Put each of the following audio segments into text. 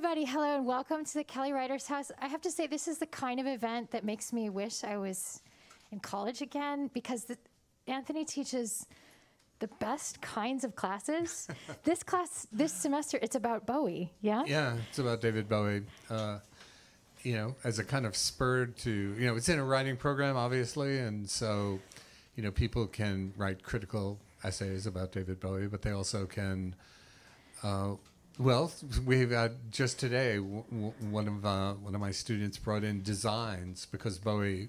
everybody. Hello and welcome to the Kelly Writers House. I have to say, this is the kind of event that makes me wish I was in college again, because Anthony teaches the best kinds of classes. This class, this semester, it's about Bowie, yeah? Yeah, it's about David Bowie. As a kind of spur to, it's in a writing program, obviously, and so, people can write critical essays about David Bowie, but they also can, we've had just today, one of my students brought in designs because Bowie,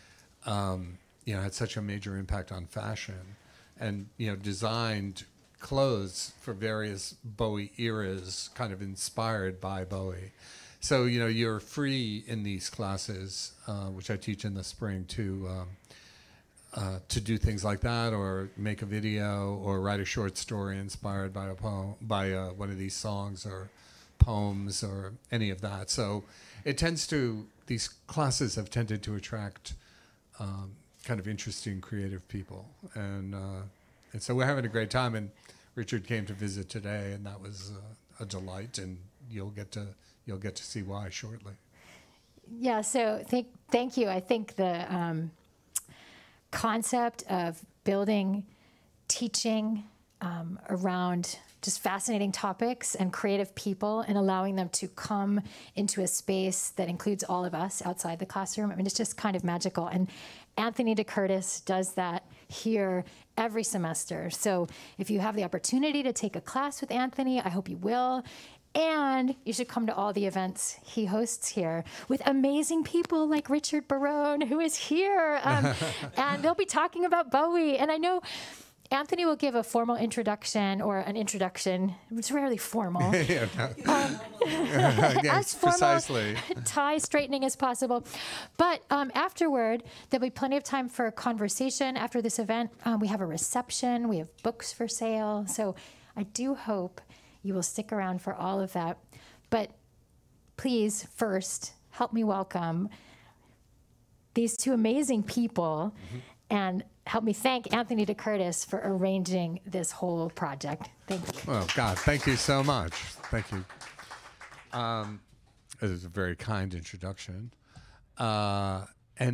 had such a major impact on fashion, and designed clothes for various Bowie eras, kind of inspired by Bowie. So you're free in these classes, which I teach in the spring, to do things like that, or make a video, or write a short story inspired by a poem, by one of these songs or poems, or any of that. So these classes have tended to attract kind of interesting, creative people, and so we're having a great time. And Richard came to visit today, and that was a delight. And you'll get to see why shortly. Yeah. So thank you. I think the concept of building teaching around just fascinating topics and creative people, and allowing them to come into a space that includes all of us outside the classroom. I mean, it's just kind of magical. And Anthony DeCurtis does that here every semester. So if you have the opportunity to take a class with Anthony, I hope you will. And you should come to all the events he hosts here with amazing people like Richard Barone, who is here. And they'll be talking about Bowie. And I know Anthony will give a formal introduction, or an introduction. It's rarely formal. As formal, precisely. Tie straightening as possible. But afterward, there'll be plenty of time for a conversation after this event. We have a reception. We have books for sale. So I do hope you will stick around for all of that. But please, first, help me welcome these two amazing people, and help me thank Anthony DeCurtis for arranging this whole project. Thank you. Oh, God, thank you so much. Thank you. It was a very kind introduction. I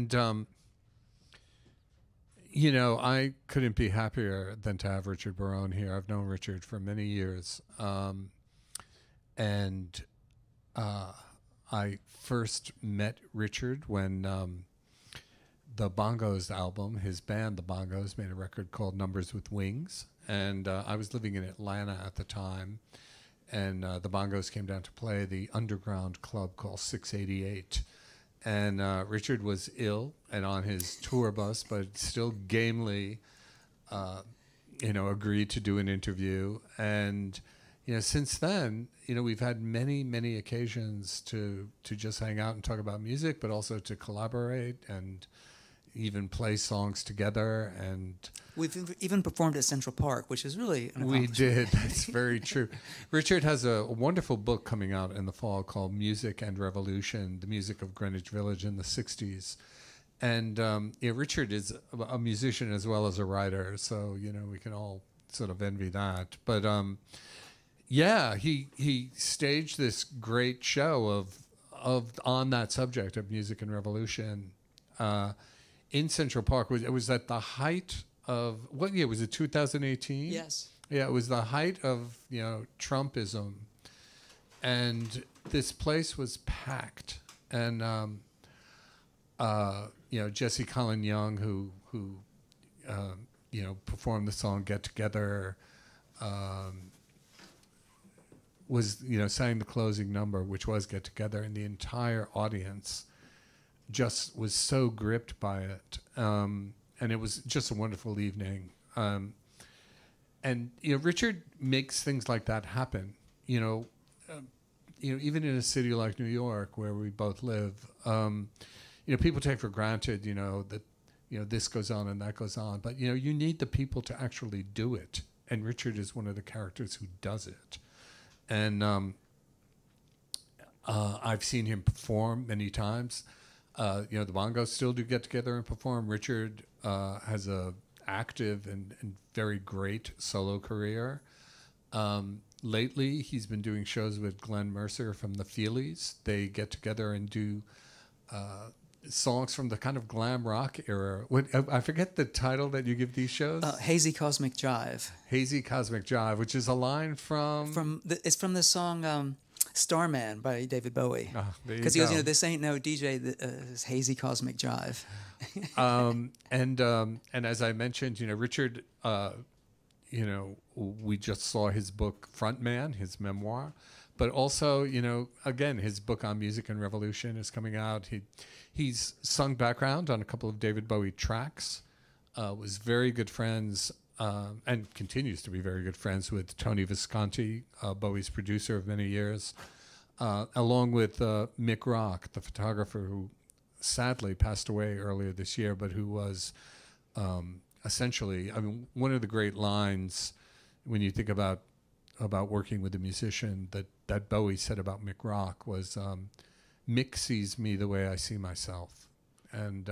couldn't be happier than to have Richard Barone here. I've known Richard for many years. I first met Richard when the Bongos album, his band, the Bongos, made a record called Numbers with Wings. And I was living in Atlanta at the time. And the Bongos came down to play the underground club called 688. And Richard was ill and on his tour bus, but still gamely, agreed to do an interview. And, since then, we've had many, many occasions to just hang out and talk about music, but also to collaborate and even play songs together. And we've even performed at Central Park, which is really an we did. That's very true. Richard has a wonderful book coming out in the fall called Music and Revolution, the music of Greenwich Village in the 60s. And Richard is a musician as well as a writer, so we can all sort of envy that. But he staged this great show of on that subject of music and revolution in Central Park. It was at the height of, what year was it, 2018? Yes. Yeah, it was the height of Trumpism, and this place was packed. And Jesse Colin Young, who performed the song "Get Together," was sang the closing number, which was "Get Together," and the entire audience just was so gripped by it, and it was just a wonderful evening. And Richard makes things like that happen. Even in a city like New York, where we both live, people take for granted, that this goes on and that goes on, but you need the people to actually do it. And Richard is one of the characters who does it. And I've seen him perform many times. The Bongos still do get together and perform. Richard has a active and very great solo career. lately, he's been doing shows with Glenn Mercer from the Feelies. They get together and do songs from the kind of glam rock era. I forget the title that you give these shows. Hazy Cosmic Jive. Hazy Cosmic Jive, which is a line it's from the song Starman by David Bowie. Because he goes, this ain't no DJ, it's Hazy Cosmic Jive. And as I mentioned, Richard, we just saw his book Frontman, his memoir, but also, again, his book on music and revolution is coming out. He's sung background on a couple of David Bowie tracks, was very good friends, and continues to be very good friends with Tony Visconti, Bowie's producer of many years, along with Mick Rock, the photographer who sadly passed away earlier this year, but who was essentially, one of the great lines when you think about working with a musician that Bowie said about Mick Rock was, Mick sees me the way I see myself. And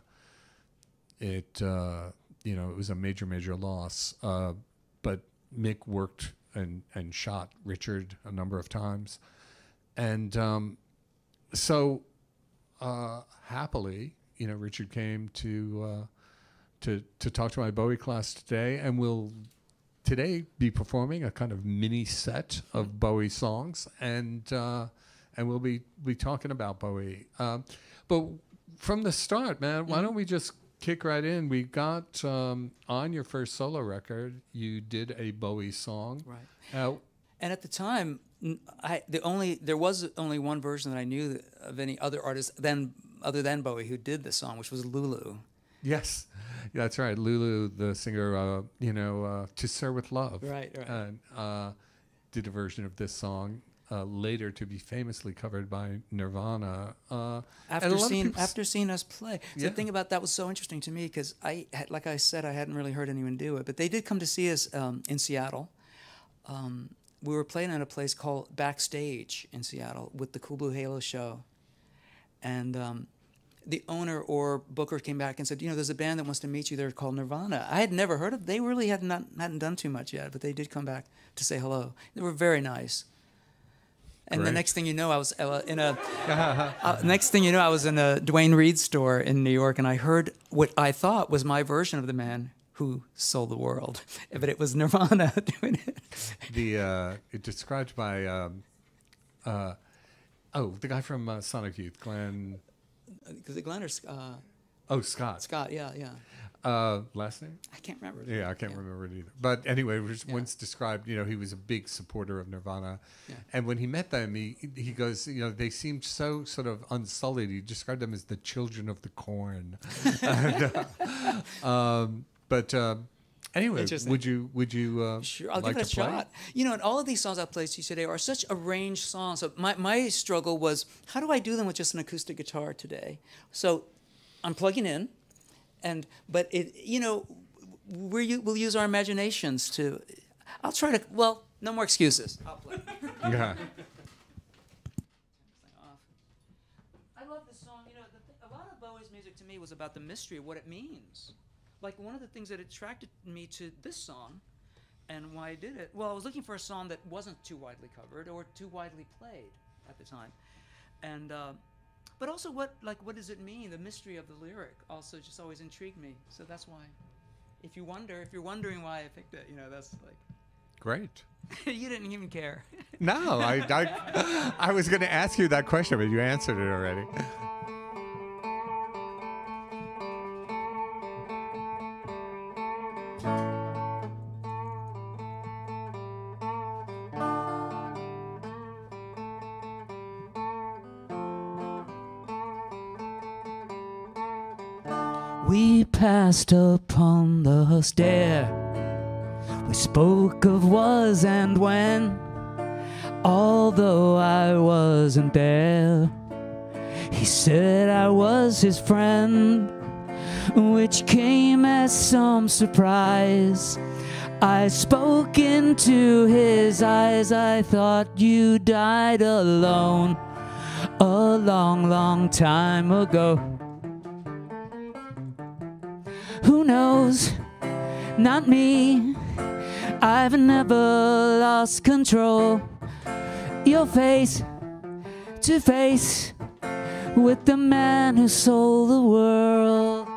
it was a major loss. But Mick worked and shot Richard a number of times. And so happily, Richard came to talk to my Bowie class today, and will today be performing a kind of mini set of Bowie songs, and we'll be talking about Bowie. But from the start, man, why don't we just kick right in? We got on your first solo record, you did a Bowie song, right? And at the time, there was only one version that I knew of any other artist other than Bowie who did the song, which was Lulu. Yes, that's right. Lulu, the singer, To Sir With Love. Right. And did a version of this song later to be famously covered by Nirvana. After seeing us play. So the thing about that was so interesting to me because like I said, I hadn't really heard anyone do it. But they did come to see us in Seattle. We were playing at a place called Backstage in Seattle with the Cool Blue Halo show. And the owner or booker came back and said, there's a band that wants to meet you there called Nirvana. I had never heard of them. They really hadn't done too much yet, but they did come back to say hello. They were very nice. And Great. The next thing you know, I was in a Duane Reade store in New York, and I heard what I thought was my version of The Man Who Sold the World, but it was Nirvana doing it. It described by the guy from Sonic Youth, Glenn. Is it Glenn or Scott. Scott, yeah. Last name? I can't remember. Yeah, I can't remember it either. But anyway, it was once described, he was a big supporter of Nirvana. Yeah. And when he met them, he goes, they seemed so sort of unsullied. He described them as the children of the corn. Anyway, would you sure, I'll like give it a shot. And all of these songs I played to you today are such arranged songs. So my struggle was, how do I do them with just an acoustic guitar today? So I'm plugging in, but we'll use our imaginations to. I'll try to. Well, no more excuses. I'll play. Yeah. I love this song. A lot of Bowie's music to me was about the mystery of what it means. Like one of the things that attracted me to this song and why I did it, I was looking for a song that wasn't too widely covered or too widely played at the time. And but also what does it mean? The mystery of the lyric also just always intrigued me. So that's why if you're wondering why I picked it, that's like great. You didn't even care. No, I was going to ask you that question, but you answered it already. We passed upon the stair. We spoke of was and when, although I wasn't there. He said I was his friend, which came as some surprise. I spoke into his eyes. I thought you died alone a long, long time ago. Who knows? Not me. I've never lost control. You're face to face with the man who sold the world.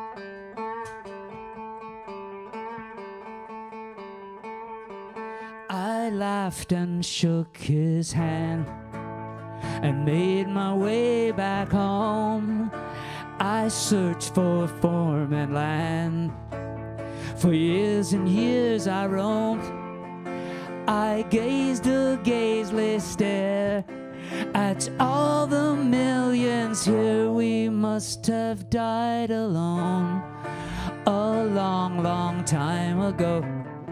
I laughed and shook his hand and made my way back home. I searched for form and land. For years and years I roamed. I gazed a gazeless stare at all the millions here. We must have died alone a long, long time ago.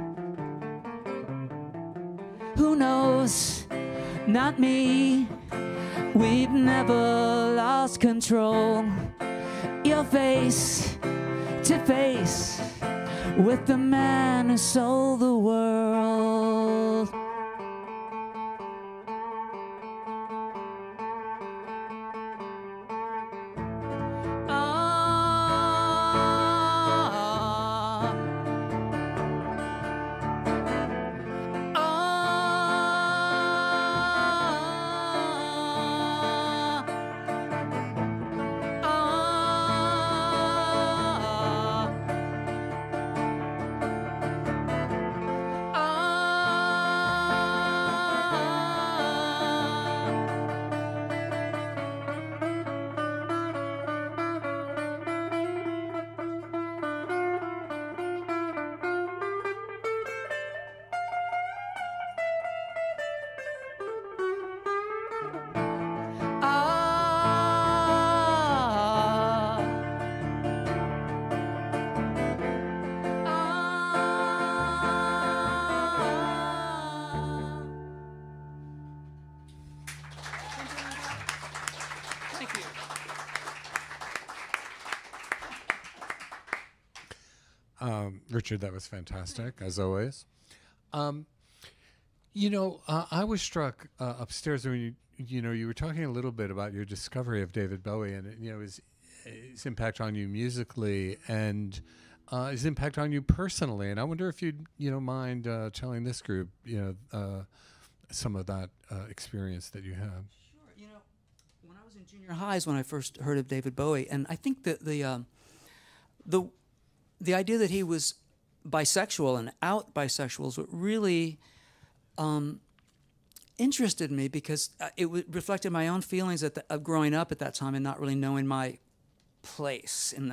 Who knows? Not me. We've never lost control. You're face to face with the man who sold the world. Richard, that was fantastic, as always. I was struck upstairs when you were talking a little bit about your discovery of David Bowie and his impact on you musically and his impact on you personally. And I wonder if you'd mind telling this group some of that experience that you had. Sure. When I was in junior high is when I first heard of David Bowie, and I think that the idea that he was bisexual and out bisexual is what really interested me, because it reflected my own feelings of growing up at that time and not really knowing my place in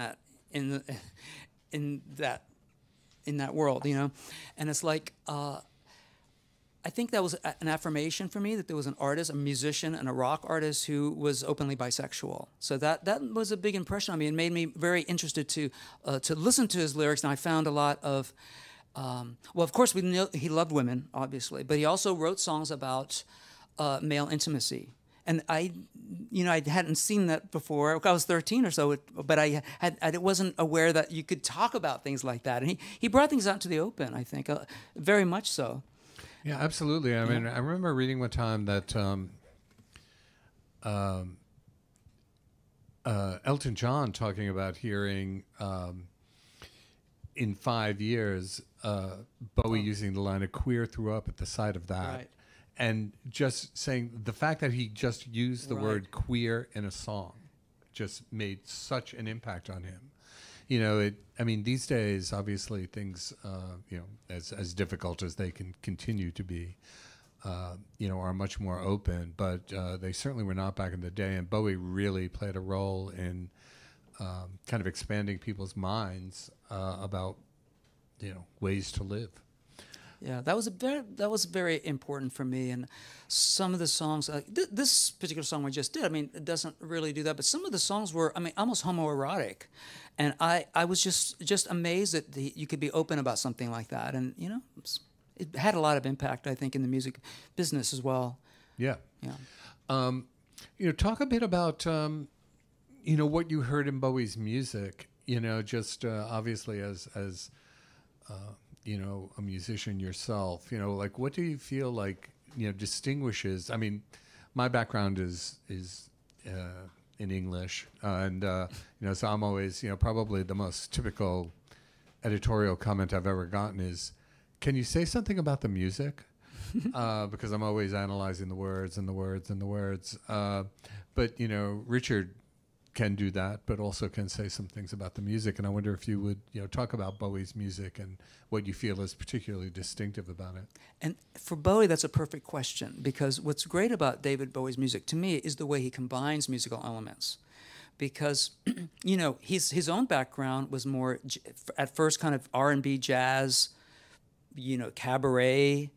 that world, And it's like I think that was an affirmation for me that there was an artist, a musician, and a rock artist who was openly bisexual. So that was a big impression on me and made me very interested to listen to his lyrics. And I found a lot of, of course, we know he loved women, obviously, but he also wrote songs about male intimacy. And I hadn't seen that before. I was 13 or so, but I wasn't aware that you could talk about things like that. And he brought things out to the open, I think, very much so. Yeah, absolutely. I mean, I remember reading one time that Elton John talking about hearing in 5 years Bowie using the line "a queer threw up" at the sight of that. Right. And just saying the fact that he just used the word queer in a song just made such an impact on him. These days, obviously, things, as difficult as they can continue to be, are much more open. But they certainly were not back in the day. And Bowie really played a role in kind of expanding people's minds about, ways to live. Yeah, that was very important for me. And some of the songs, this particular song we just did, it doesn't really do that. But some of the songs were, almost homoerotic, and I was just amazed that you could be open about something like that. And it had a lot of impact, I think, in the music business as well. Yeah. Yeah. Talk a bit about what you heard in Bowie's music. Just obviously as a musician yourself, like what do you feel like, distinguishes? I mean, my background is in English, and so I'm always, probably the most typical editorial comment I've ever gotten is, can you say something about the music? Because I'm always analyzing the words and the words and the words. But, you know, Richard can do that, but also can say some things about the music. And I wonder if you would, you know, talk about Bowie's music and what you feel is particularly distinctive about it. And for Bowie, that's a perfect question, because what's great about David Bowie's music, to me, is the way he combines musical elements. Because, you know, his own background was more, at first, kind of R&B, jazz, you know, cabaret,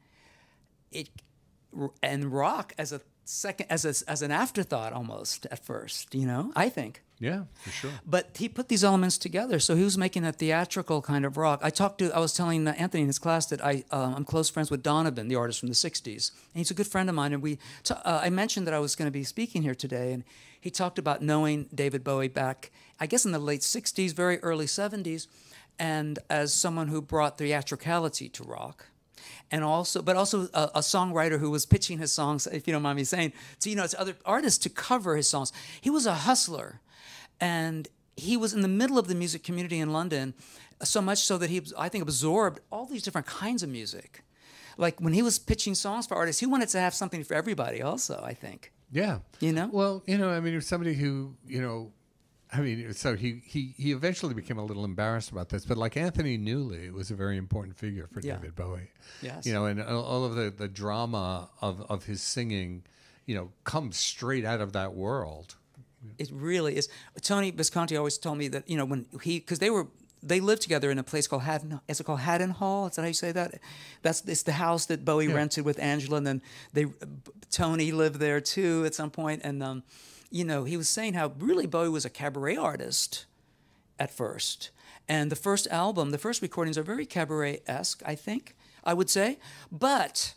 and rock as a second, as an afterthought almost at first, you know, I think. Yeah, for sure. But he put these elements together, so he was making a theatrical kind of rock. I was telling Anthony in his class that I'm close friends with Donovan, the artist from the 60s. And he's a good friend of mine, and I mentioned that I was going to be speaking here today, and he talked about knowing David Bowie back, I guess in the late 60s, very early 70s, and as someone who brought theatricality to rock. And also a songwriter who was pitching his songs, if you don't mind me saying, to, you know, to other artists to cover his songs. He was a hustler, and he was in the middle of the music community in London, so much so that he, I think, absorbed all these different kinds of music. Like when he was pitching songs for artists, he wanted to have something for everybody also, I think. Yeah. You know? Well, you know, I mean, he was somebody who, you know, I mean, so he eventually became a little embarrassed about this, but like Anthony Newley was a very important figure for David Bowie. Yes. You know, and all of the drama of his singing, you know, comes straight out of that world. It really is. Tony Visconti always told me that, you know, when because they lived together in a place called Haddon. Is it called Haddon Hall? Is that how you say that? It's the house that Bowie rented with Angela, and then Tony lived there too at some point, and you know, he was saying how really Bowie was a cabaret artist at first. And the first album, the first recordings are very cabaret-esque, I think, I would say. But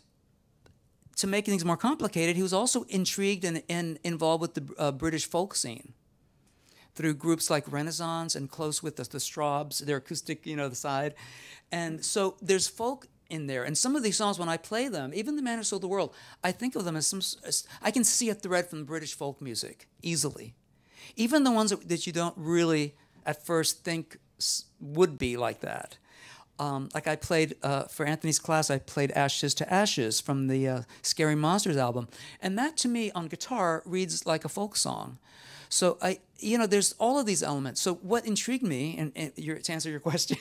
to make things more complicated, he was also intrigued and involved with the British folk scene through groups like Renaissance and close with the Straubs, their acoustic, you know, the side. And so there's folk in there. And some of these songs, when I play them, even The Man Who Sold the World, I think of them as I can see a thread from British folk music easily. Even the ones that you don't really at first think would be like that. Like I played, for Anthony's class, I played Ashes to Ashes from the Scary Monsters album. And that to me on guitar reads like a folk song. So you know, there's all of these elements. So what intrigued me, and to answer your question,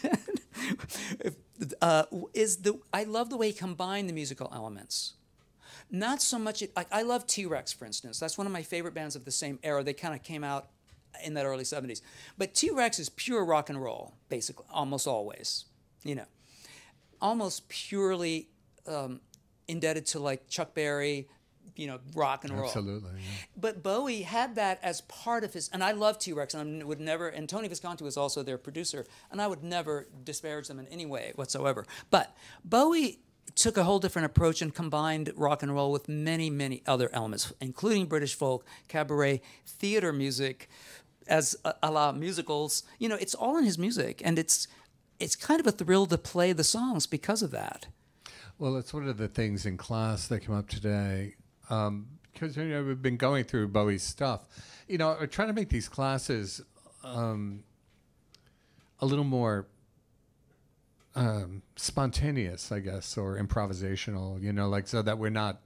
I love the way he combined the musical elements. Not so much, like I love T-Rex, for instance. That's one of my favorite bands of the same era. They kind of came out in that early 70s. But T-Rex is pure rock and roll, basically, almost always. You know, almost purely indebted to like Chuck Berry, you know, rock and roll. Absolutely. Yeah. But Bowie had that as part of his, and I love T-Rex, and I would never, and Tony Visconti was also their producer, and I would never disparage them in any way whatsoever. But Bowie took a whole different approach and combined rock and roll with many, many other elements, including British folk, cabaret, theater music, as a la musicals. You know, it's all in his music, and it's kind of a thrill to play the songs because of that. Well, it's one of the things in class that came up today. Because you know, we've been going through Bowie's stuff. You know, we're trying to make these classes a little more spontaneous, I guess, or improvisational. You know, like so that we're not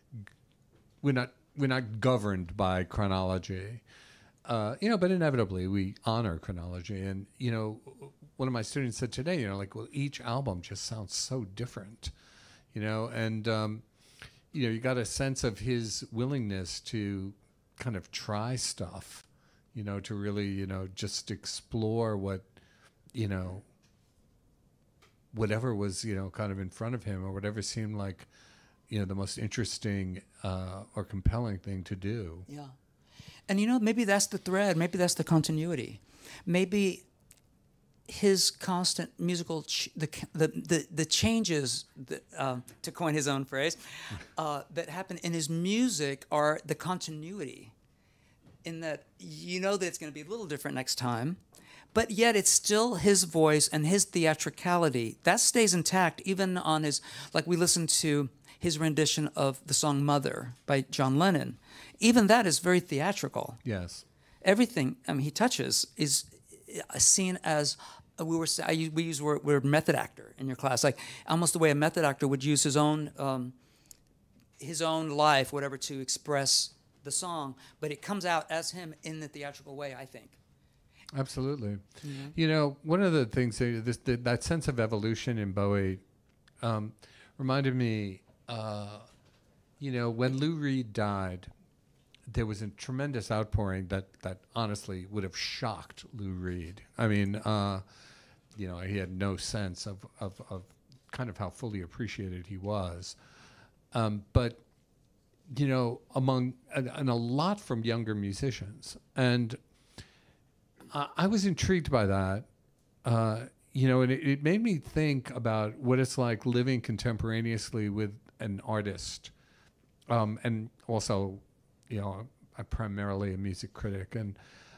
governed by chronology. You know, but inevitably we honor chronology. And you know, one of my students said today, you know, like, well, each album just sounds so different. You know, and you know, you got a sense of his willingness to kind of try stuff, you know, to really, you know, just explore what, you know, whatever was, you know, kind of in front of him or whatever seemed like, you know, the most interesting or compelling thing to do. Yeah. And, you know, maybe that's the thread. Maybe that's the continuity. Maybe his constant musical the changes that, to coin his own phrase, that happen in his music are the continuity, in that you know that it's going to be a little different next time, but yet it's still his voice and his theatricality that stays intact even on his, like we listened to his rendition of the song Mother by John Lennon. Even that is very theatrical. Yes. Everything he touches is seen as we use word method actor in your class, like almost the way a method actor would use his own life, whatever, to express the song, but it comes out as him in the theatrical way, I think. Absolutely. You know, one of the things that sense of evolution in Bowie reminded me, you know, when Lou Reed died, there was a tremendous outpouring that honestly would have shocked Lou Reed. I mean, you know, he had no sense of kind of how fully appreciated he was. But, you know, and a lot from younger musicians. And I was intrigued by that, you know, and it made me think about what it's like living contemporaneously with an artist. And also, you know, I'm primarily a music critic. And,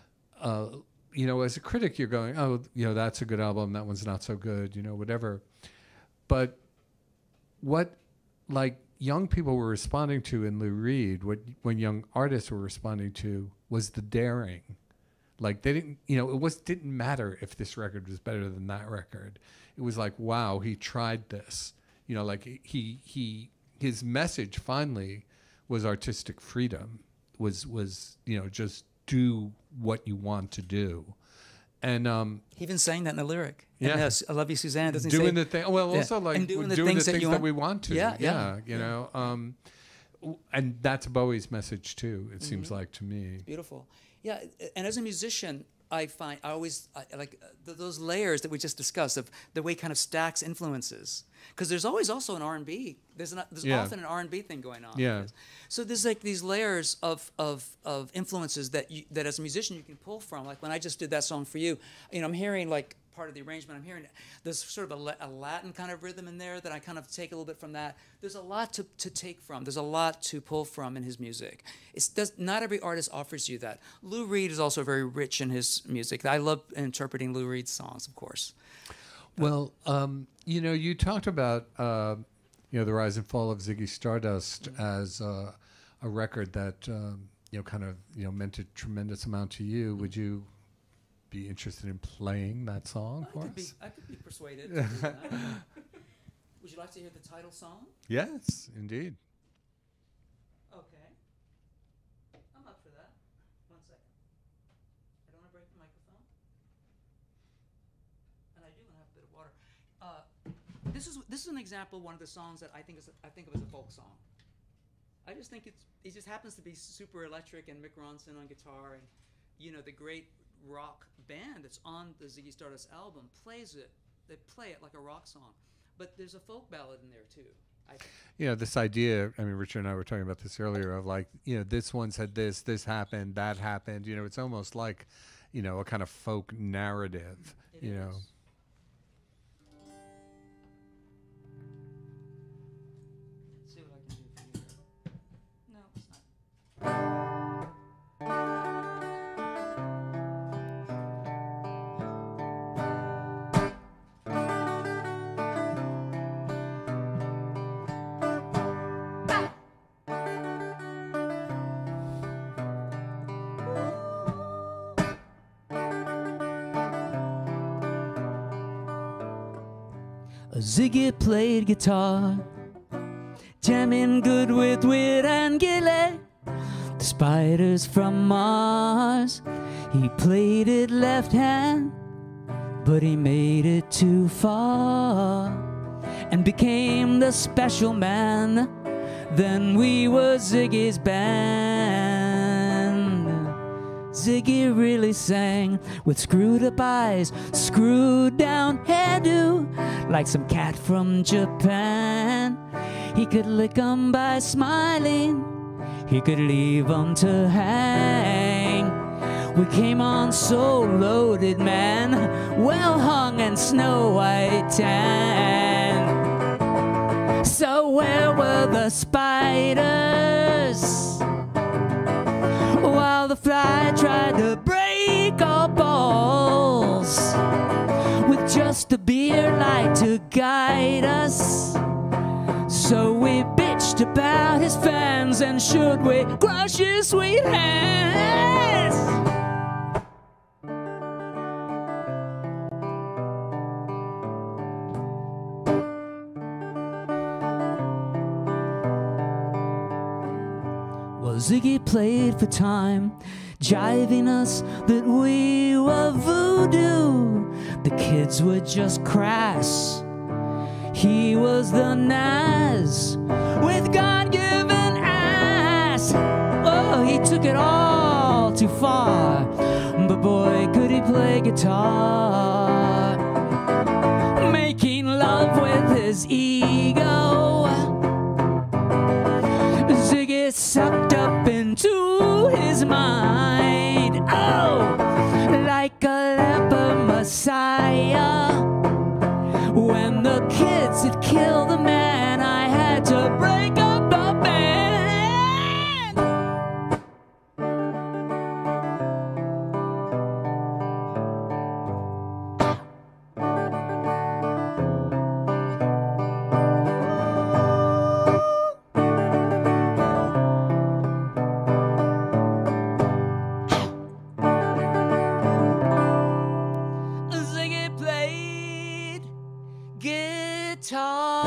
you know, as a critic, you're going, oh, you know, that's a good album, that one's not so good, you know, whatever. But what, like, young people were responding to in Lou Reed, when young artists were responding to, was the daring. Like, they didn't, you know, didn't matter if this record was better than that record. It was like, wow, he tried this. You know, like his message finally was artistic freedom, was you know, just do what you want to do. And he even sang that in the lyric. Yeah, yes, I love you, Suzanne. Doesn't doing he say, the thing. Well, yeah. also like and doing the things that we want to. Yeah. You know, and that's Bowie's message too. It seems like to me. Beautiful. Yeah, and as a musician, I like those layers that we just discussed of the way it kind of stacks influences. Because there's always also an R&B. There's often an R&B thing going on. Yeah. So there's like these layers of influences that as a musician you can pull from. Like when I just did that song for you, you know, I'm hearing like part of the arrangement. I'm hearing there's sort of a Latin kind of rhythm in there that I kind of take a little bit from that. There's a lot to take from. There's a lot to pull from in his music. Not every artist offers you that. Lou Reed is also very rich in his music. I love interpreting Lou Reed's songs, of course. Well, you know, you talked about you know, the rise and fall of Ziggy Stardust as a record that you know, kind of, you know, meant a tremendous amount to you. Would you be interested in playing that song for us? I could be persuaded. Would you like to hear the title song? Yes, indeed. Okay. I'm up for that. 1 second. I don't want to break the microphone. And I do want to have a bit of water. This is an example of one of the songs that I think of as a folk song. I just think it just happens to be super electric, and Mick Ronson on guitar, and you know, the great rock band that's on the Ziggy Stardust album plays it. They play it like a rock song, but there's a folk ballad in there too, I think. You know, this idea, I mean, Richard and I were talking about this earlier, of like, you know, this one said this happened, that happened. You know, it's almost like, you know, a kind of folk narrative. It is. Know. Let's see what I can do for you here. No, it's not. Ziggy played guitar, jamming good with Wit and Gillet, the Spiders from Mars. He played it left hand, but he made it too far and became the special man. Then we were Ziggy's band. Ziggy really sang with screwed up eyes, screwed down hairdo, like some cat from Japan. He could lick 'em by smiling, he could leave 'em to hang. We came on so loaded, man, well hung and snow white tan. So where were the spiders while the fly tried to break our balls, with just a beer light to guide us? So we bitched about his fans, and should we crush his sweet hands? Ziggy played for time, jiving us that we were voodoo. The kids were just crass. He was the Nas with God-given ass. Oh, he took it all too far, but boy, could he play guitar. Making love with his ego, Ziggy sucked up into his mind. Oh, like a leper messiah. When the kids had killed the man, I had to break up the band. Ziggy played guitar.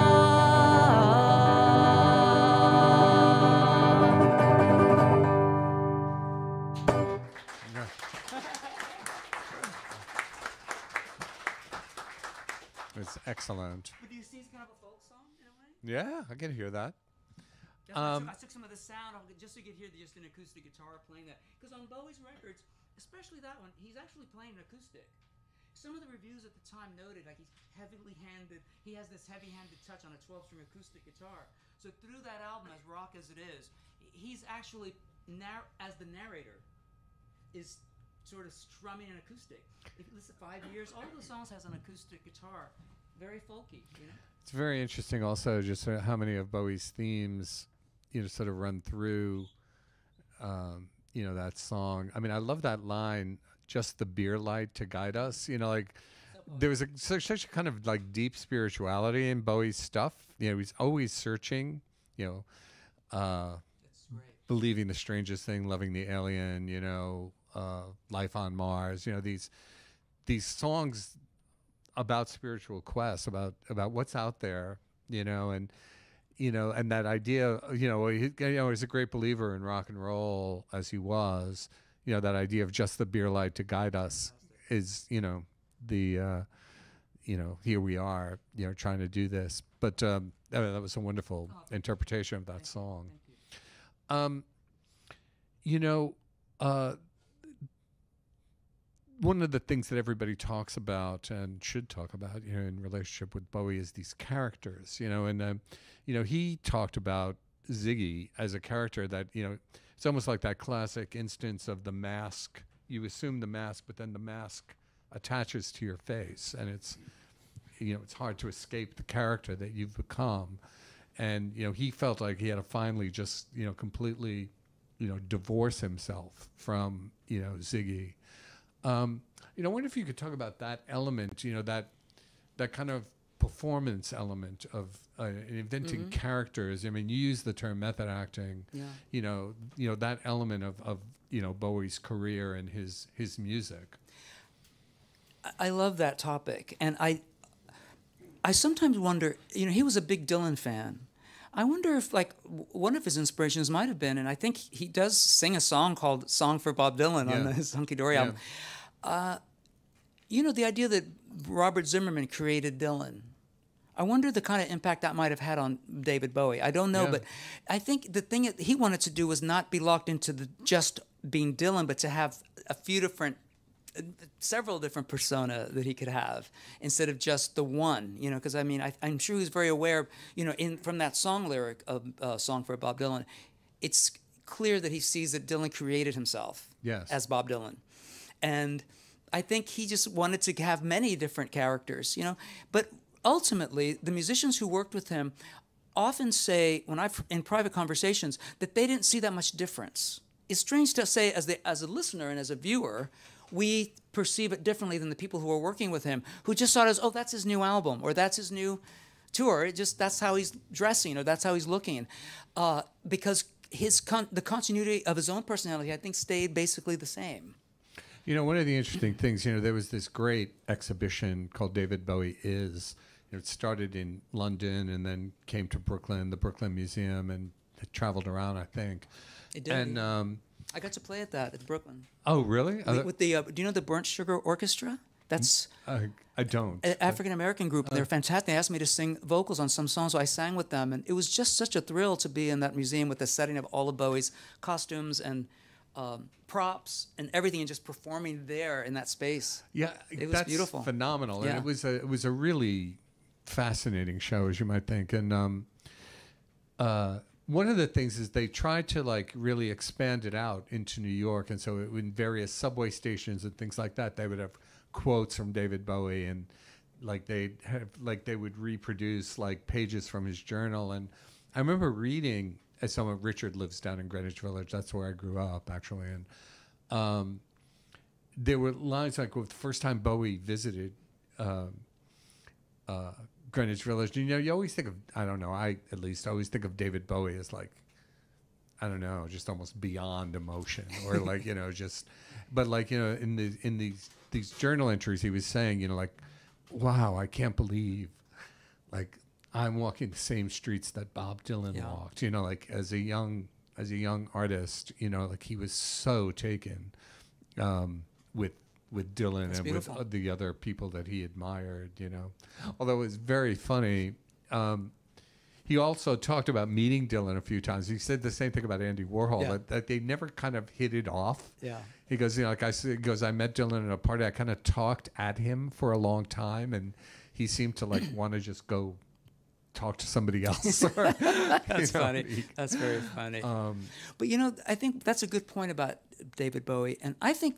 It's excellent. But do you see it's kind of a folk song in a way? Yeah, I can hear that. I took some of the sound just so you could hear just an acoustic guitar playing that. Because on Bowie's records, especially that one, he's actually playing an acoustic. Some of the reviews at the time noted like he's heavily-handed. He has this heavy-handed touch on a 12-string acoustic guitar. So through that album, as rock as it is, he's actually as the narrator is sort of strumming an acoustic. If you listen to 5 years, all the songs has an acoustic guitar, very folky. You know? It's very interesting also just how many of Bowie's themes, sort of run through, that song. I mean, I love that line, just the beer light to guide us. There was such a kind of like deep spirituality in Bowie's stuff. He's always searching, believing the strangest thing, loving the alien, life on Mars, these songs about spiritual quests, about what's out there, and that idea, he's a great believer in rock and roll as he was, that idea of just the beer light to guide us is, here we are, trying to do this. But that was a wonderful interpretation of that song. One of the things that everybody talks about and should talk about, in relationship with Bowie is these characters, and he talked about Ziggy as a character that, it's almost like that classic instance of the mask. You assume the mask, but then the mask attaches to your face, and it's hard to escape the character that you've become. And, he felt like he had to finally just, completely, divorce himself from, Ziggy. I wonder if you could talk about that element, that kind of performance element of inventing characters. I mean, you use the term method acting. Yeah. That element of Bowie's career and his music. I love that topic, and I sometimes wonder. He was a big Dylan fan. I wonder if, one of his inspirations might have been, and I think he does sing a song called "Song for Bob Dylan" on his Hunky Dory album. The idea that Robert Zimmerman created Dylan. I wonder the kind of impact that might have had on David Bowie. I don't know, but I think the thing that he wanted to do was not be locked into just being Dylan, but to have several different persona that he could have instead of just the one. Because I'm sure he's very aware. From that song lyric of "Song for Bob Dylan," it's clear that he sees that Dylan created himself as Bob Dylan, and I think he just wanted to have many different characters. But ultimately, the musicians who worked with him often say, in private conversations, that they didn't see that much difference. It's strange to say as a listener and as a viewer, we perceive it differently than the people who are working with him, who just saw it as, oh, that's his new album, or that's his new tour. That's how he's dressing, or that's how he's looking, because the continuity of his own personality, I think, stayed basically the same. One of the interesting things, there was this great exhibition called David Bowie Is. It started in London and then came to Brooklyn, the Brooklyn Museum, and it traveled around, I think. It did. And I got to play at that at Brooklyn. oh, really? With the do you know the Burnt Sugar Orchestra? That's I don't. an African American group. They're fantastic. They asked me to sing vocals on some songs, so I sang with them, and it was just such a thrill to be in that museum with the setting of all of Bowie's costumes and props and everything, and just performing there in that space. Yeah, it was that's beautiful, phenomenal, Yeah. and it was a really fascinating show, as you might think. And one of the things is they tried to like really expand it out into New York, and so in various subway stations and things like that, they would have quotes from David Bowie, and like they would reproduce like pages from his journal. And I remember reading, as someone, Richard lives down in Greenwich Village, that's where I grew up actually, and there were lines like, well, the first time Bowie visited Greenwich Village, you know, you always think of, I don't know, I at least always think of David Bowie as like, I don't know, just almost beyond emotion, or like, you know, just, but like, you know, in these journal entries, he was saying, you know, like, wow, I can't believe, like, I'm walking the same streets that Bob Dylan walked, you know, like as a young artist, you know, like he was so taken with Dylan. That's and beautiful. With the other people that he admired, you know. Although it was very funny, he also talked about meeting Dylan a few times. He said the same thing about Andy Warhol, that they never kind of hit it off. Yeah. He goes, you know, like I met Dylan at a party. I kind of talked at him for a long time, and he seemed to like want to just go talk to somebody else. That's funny. That's very funny. But you know, I think that's a good point about David Bowie, and I think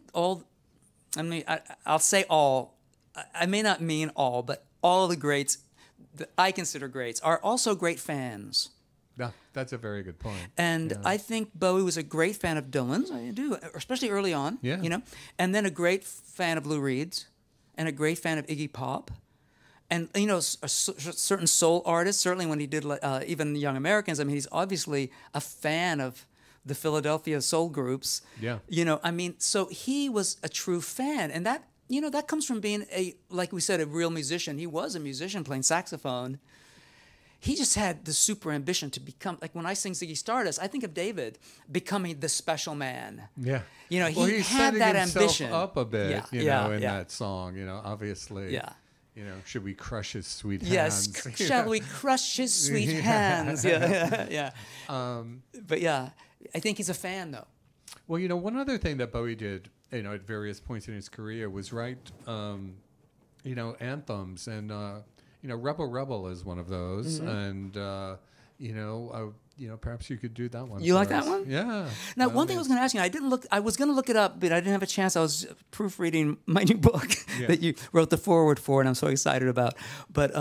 I'll say all. I may not mean all, but all of the greats that I consider greats are also great fans. Yeah, that's a very good point. And I think Bowie was a great fan of Dylan's. I do, especially early on. Yeah. You know, and then a great fan of Lou Reed's, and a great fan of Iggy Pop, and you know, certain soul artists. Certainly, when he did even Young Americans, I mean, he's obviously a fan of the Philadelphia soul groups. Yeah. You know, I mean, so he was a true fan, and that, you know, that comes from being like we said, a real musician. He was a musician playing saxophone. He just had the super ambition to become, like when I sing Ziggy Stardust, I think of David becoming the special man. Yeah. You know, well, he had that ambition. Setting up a bit, you know, in that song, you know, obviously. Yeah. You know, should we crush his sweet hands? Yes, shall we crush his sweet hands? Yeah. But yeah, I think he's a fan, though. Well, you know, one other thing that Bowie did, you know, at various points in his career was write, you know, anthems, and you know, Rebel Rebel is one of those, and you know, perhaps you could do that one. You like us. That one? Yeah. Now, one thing I was going to ask you, I was going to look it up, but I didn't have a chance. I was proofreading my new book that you wrote the foreword for, and I'm so excited about. But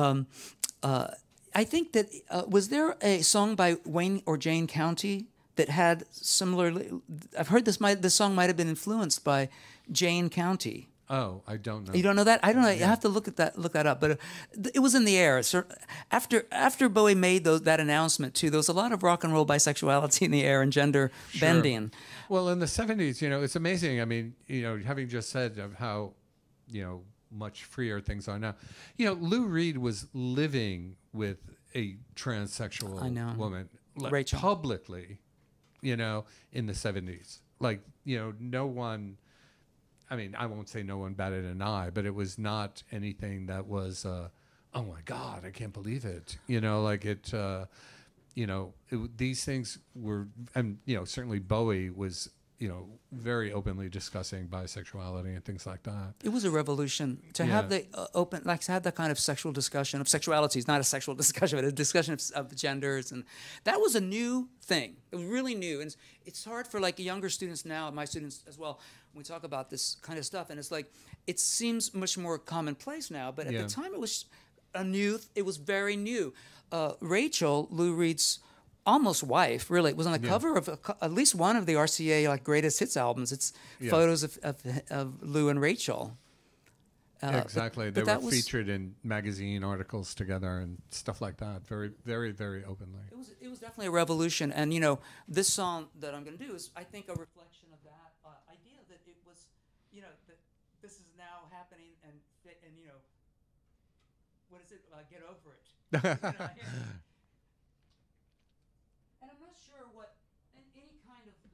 I think that was there a song by Wayne or Jane County that had similarly? I've heard this song might have been influenced by Jane County. Oh, I don't know. You don't know that? I don't know. You have to look that up. But it was in the air. So after Bowie made that announcement too, there was a lot of rock and roll bisexuality in the air and gender bending. Well, in the 70s, you know, it's amazing. I mean, you know, having just said of how, you know, much freer things are now. You know, Lou Reed was living with a transsexual woman, like, Rachel, publicly, you know, in the 70s. Like, you know, no one. I mean, I won't say no one batted an eye, but it was not anything that was, oh my God, I can't believe it. You know, like it, you know, these things were, and, you know, certainly Bowie was, you know, very openly discussing bisexuality and things like that. It was a revolution to have the open, like to have that kind of sexual discussion of sexuality. It's not a sexual discussion, but a discussion of genders. And that was a new thing. It was really new. And it's hard for like younger students now, my students as well, when we talk about this kind of stuff. And it's like, it seems much more commonplace now, but at the time it was it was very new. Rachel, Lou Reed's almost wife, really, was on the cover of at least one of the RCA like greatest hits albums. It's photos of Lou and Rachel. Exactly. They were featured in magazine articles together and stuff like that. Very, very, very openly. It was definitely a revolution. And, you know, this song that I'm going to do is, I think, a reflection of that idea that it was, you know, that this is now happening and you know, what is it? Get over it. You know, and I'm not sure what any kind of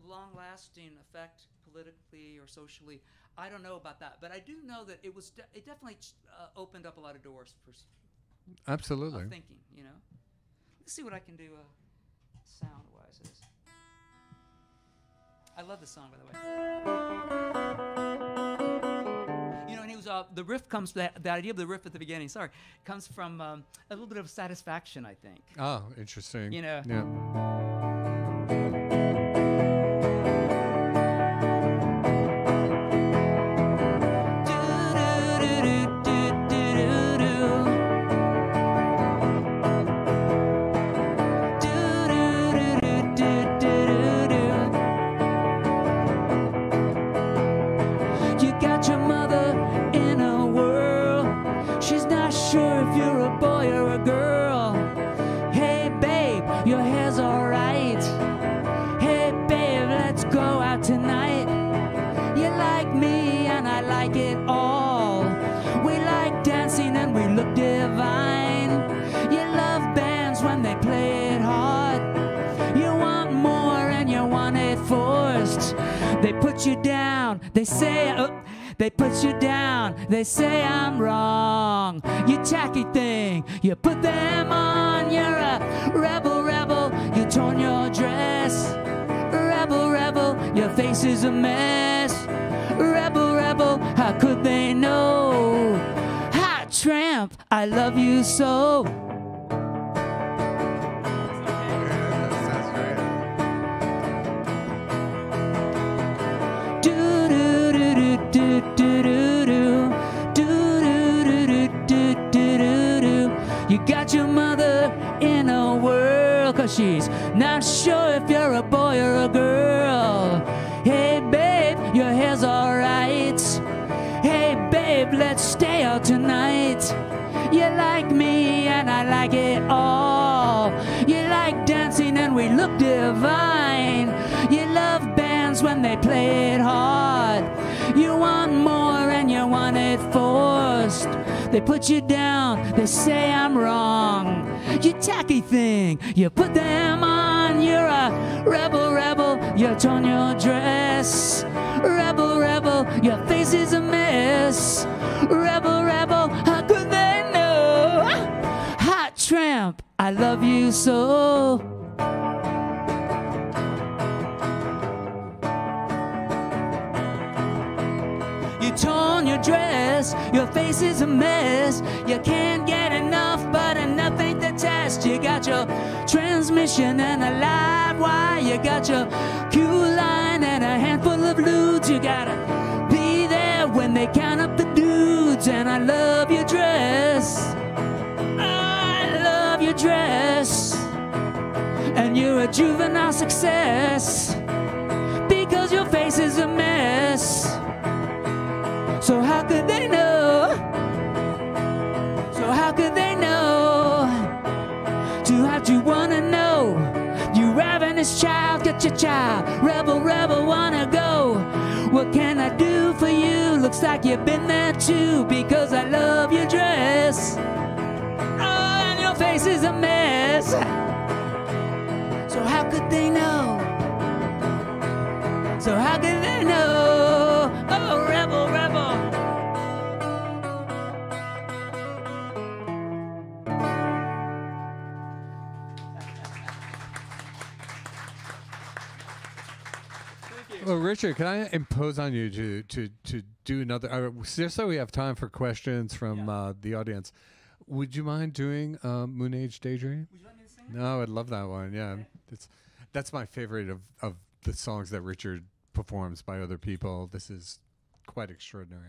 long-lasting effect politically or socially, I don't know about that. But I do know that it definitely opened up a lot of doors for absolutely thinking. You know, let's see what I can do sound-wise. I love this song, by the way. You know, and he was the riff comes the idea of the riff at the beginning. Sorry, comes from a little bit of satisfaction, I think. Oh, interesting. You know. Yeah. Tonight, you like me and I like it all. We like dancing and we look divine. You love bands when they play it hard. You want more and you want it forced. They put you down, they say, they put you down, they say I'm wrong. You tacky thing, you put them on. You're a rebel, rebel, you torn your dress. Rebel, rebel, your face is a mess. Rebel, rebel, how could they know? Hot tramp, I love you so. Do do do do do do do do do do do do. You got your mother in a whirl, 'cause she's not sure if you're a boy or a girl. Hey babe, your hair's alright. Hey babe, let's stay out tonight. You like me and I like it all. You like dancing and we look divine. You love bands when they play it hard. You want more and you want it forced. They put you down, they say I'm wrong. You tacky thing, you put them on. You're a rebel, rebel, you torn your dress. Rebel, rebel, your face is a mess. Rebel, rebel, how could they know? Hot tramp, I love you so. You torn your dress, your face is a mess. You can't get enough, but enough ain't the test. You got your transmission and a live wire. You got your cue line and a handful of lewds. You gotta be there when they count up the dudes. And I love your dress. I love your dress. And you're a juvenile success, because your face is a mess. So how could they know? So how could they know? To what you wanna know? You ravenous child, get your child. Rebel, rebel, wanna go. What can I do for you? Looks like you've been there too, because I love your dress. Oh, and your face is a mess. So how could they know? So how could they know? Oh, rebel, rebel. Well, Richard, can I impose on you to do another? Just so we have time for questions from the audience, would you mind doing Moon Age Daydream? Would you like me to sing? No, I'd love that one. Yeah, that's my favorite of the songs that Richard performs by other people. This is quite extraordinary.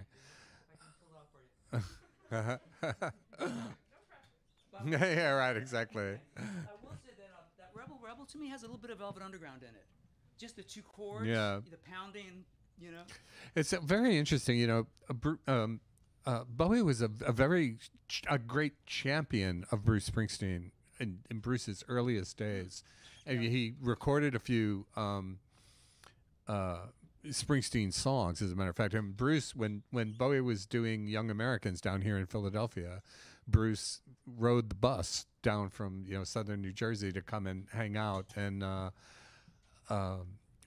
Yeah, right, exactly. I will say that Rebel Rebel to me has a little bit of Velvet Underground in it. Just the two chords, Yeah. the pounding, you know. It's very interesting. You know, Bowie was a great champion of Bruce Springsteen in Bruce's earliest days. And he recorded a few Springsteen songs, as a matter of fact. And Bruce, when Bowie was doing Young Americans down here in Philadelphia, Bruce rode the bus down from southern New Jersey to come and hang out. And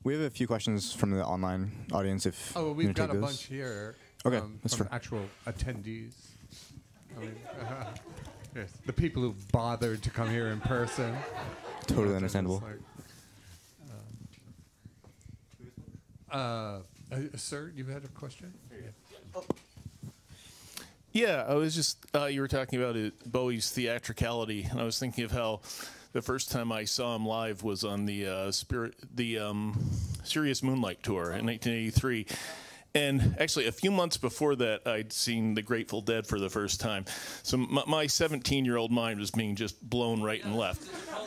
We have a few questions from the online audience. If Oh, well, we've got a bunch here. Okay, from actual attendees. I mean, yes, the people who bothered to come here in person. Totally understandable. Sir, you had a question? Yeah, I was just, you were talking about Bowie's theatricality, and I was thinking of how the first time I saw him live was on the Serious Moonlight Tour in 1983. And actually, a few months before that, I'd seen the Grateful Dead for the first time. So my 17-year-old mind was being just blown right and left.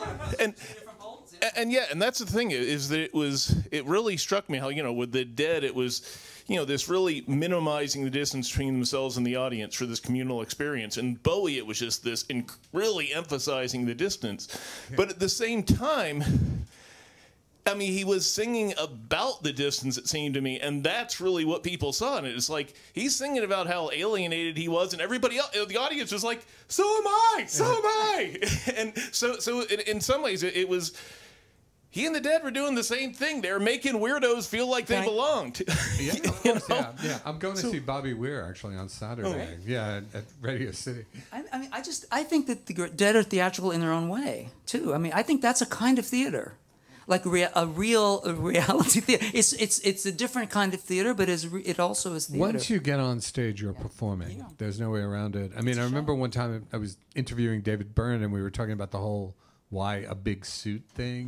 And yeah, and that's the thing, is that it really struck me how, with the Dead, it was, this really minimizing the distance between themselves and the audience for this communal experience. And Bowie, it was just this really emphasizing the distance. Yeah. But at the same time, I mean, he was singing about the distance, it seemed to me, and that's really what people saw in it. It's like, he's singing about how alienated he was, and everybody else, the audience was like, so am I, so am I. And so in some ways, it was... He and the Dead were doing the same thing. They were making weirdos feel like they belonged. Yeah, of course, yeah. I'm going to see Bobby Weir, actually, on Saturday. Oh, right? Yeah, at Radio City. I mean, I think that the Dead are theatrical in their own way, too. I mean, I think that's a kind of theater. Like a real reality theater. It's a different kind of theater, but it also is theater. Once you get on stage, you're performing. Yeah. There's no way around it. I mean, I remember one time I was interviewing David Byrne, and we were talking about the whole why a big suit thing,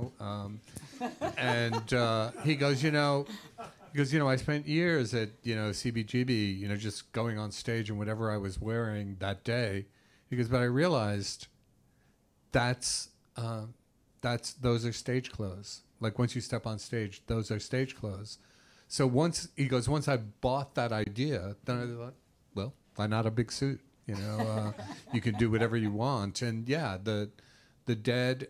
and he goes, I spent years at, CBGB, just going on stage and whatever I was wearing that day. He goes, but I realized those are stage clothes. Like once you step on stage, those are stage clothes. So once I bought that idea, then I thought, well, why not a big suit? You can do whatever you want. And yeah, the Dead,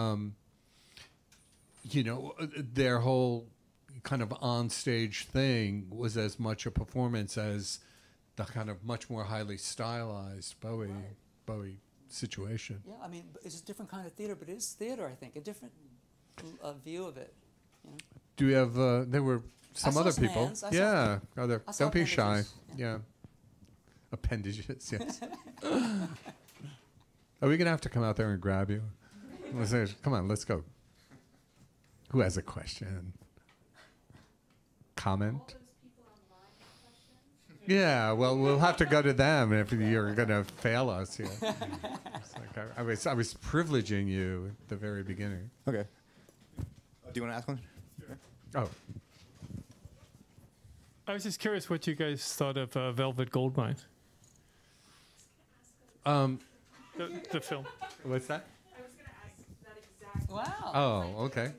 their whole kind of on-stage thing was as much a performance as the kind of much more highly stylized Bowie situation. Yeah, I mean, it's a different kind of theater, but it is theater, I think, a different view of it. Do we have, there were some other people. Yeah, don't be shy. Yeah. Appendages, yes. Are we going to have to come out there and grab you? Come on, let's go. Who has a question? Comment? Yeah, well, we'll have to go to them if you're going to fail us here. I was privileging you at the very beginning. Okay. Do you want to ask one? Oh. I was just curious what you guys thought of Velvet Goldmine. The film. What's that? I was going to ask that exact. Wow. Oh, okay.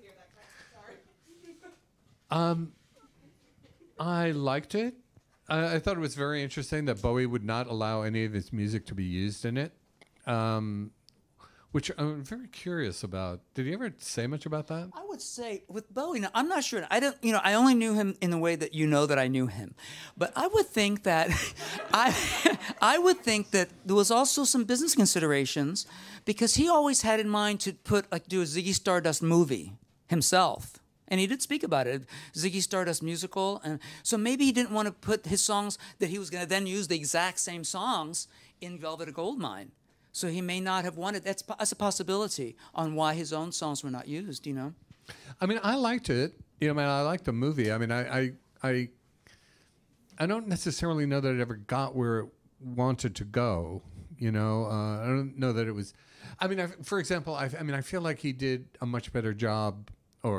I liked it. I thought it was very interesting that Bowie would not allow any of his music to be used in it, which I'm very curious about. Did he ever say much about that? I would say with Bowie, now, I'm not sure. I don't. I only knew him in the way that that I knew him, but I would think that I would think that there was also some business considerations because he always had in mind to do a Ziggy Stardust movie himself. And he did speak about it, Ziggy Stardust musical. And so maybe he didn't want to put his songs that he was going to then use the exact same songs in Velvet Goldmine. So he may not have wanted, that's a possibility on why his own songs were not used, I mean, I liked it. I liked the movie. I mean, I don't necessarily know that it ever got where it wanted to go. I don't know that it was, for example, I feel like he did a much better job